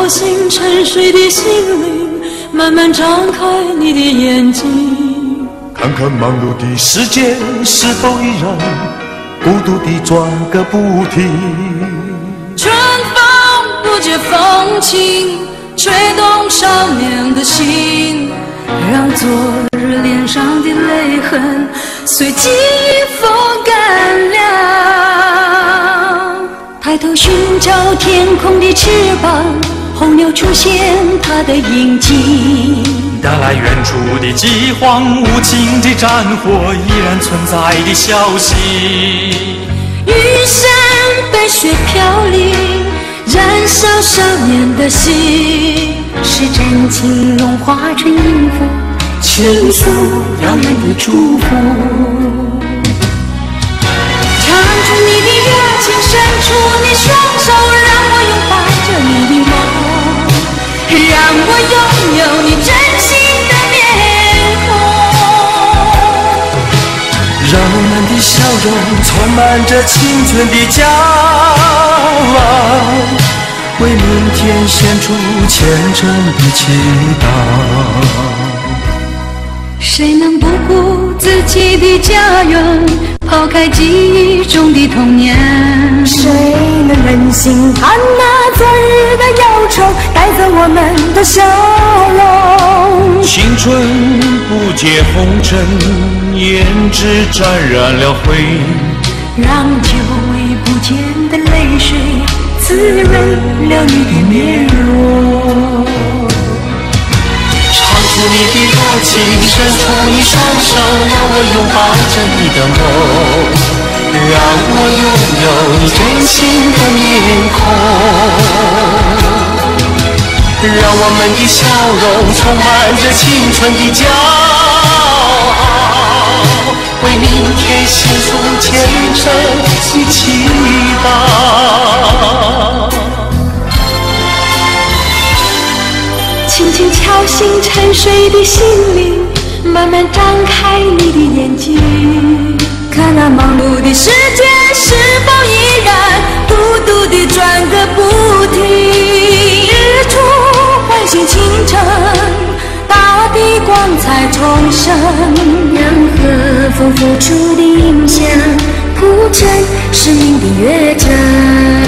敲醒沉睡的心灵，慢慢张开你的眼睛， 看看忙碌的世界是否依然孤独地转个不停。 春风不解风情，吹动少年的心，让昨日脸上的泪痕随季风干凉。抬头寻找天空的翅膀，候鸟出现它的影迹， 带来远处的饥荒，无情的战火依然存在的消息。 玉山白雪飘零，燃烧少年的心，是真情融化成音符，倾诉遥远的祝福。唱出你的热情，伸出你双手，让我拥抱着你的梦，让我拥有你真心的面孔， 让我们的笑容充满着青春的骄傲，为明天献出虔诚的祈祷。 谁能不顾自己的家园，抛开记忆中的童年？ 谁能忍心看那昨日的忧愁带走我们的笑容？ 青春不解红尘，胭脂沾染了灰， 让久违不见的泪水滋润了你的面容。 唱出你的热情，伸出你双手，让我拥抱着你的梦，让我拥有你真心的面孔，让我们的笑容充满着青春的骄傲，为明天献出虔诚的祈祷。 轻轻敲醒沉睡的心灵，慢慢张开你的眼睛，看那忙碌的世界是否依然孤独地转个不停。日出唤醒清晨，大地光彩重生， 让和风付出的影响铺成生命的乐章。